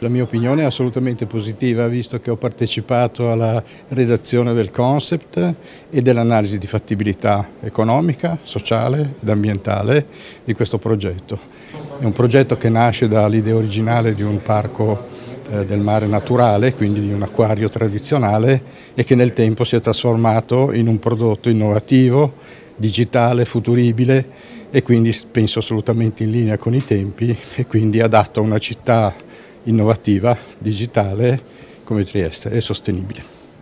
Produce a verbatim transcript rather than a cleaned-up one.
La mia opinione è assolutamente positiva, visto che ho partecipato alla redazione del concept e dell'analisi di fattibilità economica, sociale ed ambientale di questo progetto. È un progetto che nasce dall'idea originale di un parco eh, del mare naturale, quindi di un acquario tradizionale, e che nel tempo si è trasformato in un prodotto innovativo, digitale, futuribile e quindi penso assolutamente in linea con i tempi e quindi adatto a una città innovativa, digitale come Trieste e sostenibile.